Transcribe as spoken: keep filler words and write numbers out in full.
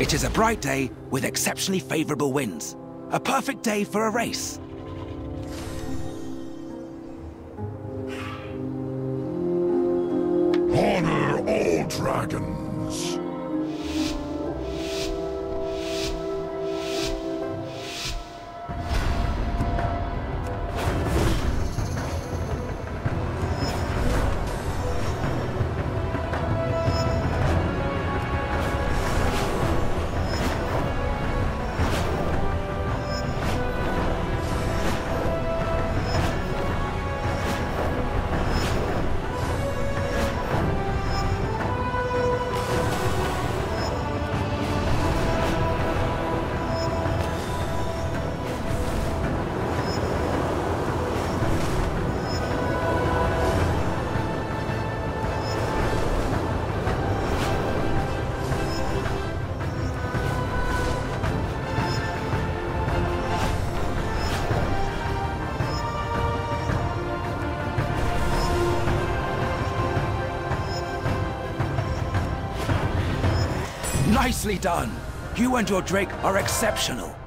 It is a bright day with exceptionally favorable winds. A perfect day for a race. Honor all dragons. Nicely done! You and your Drake are exceptional.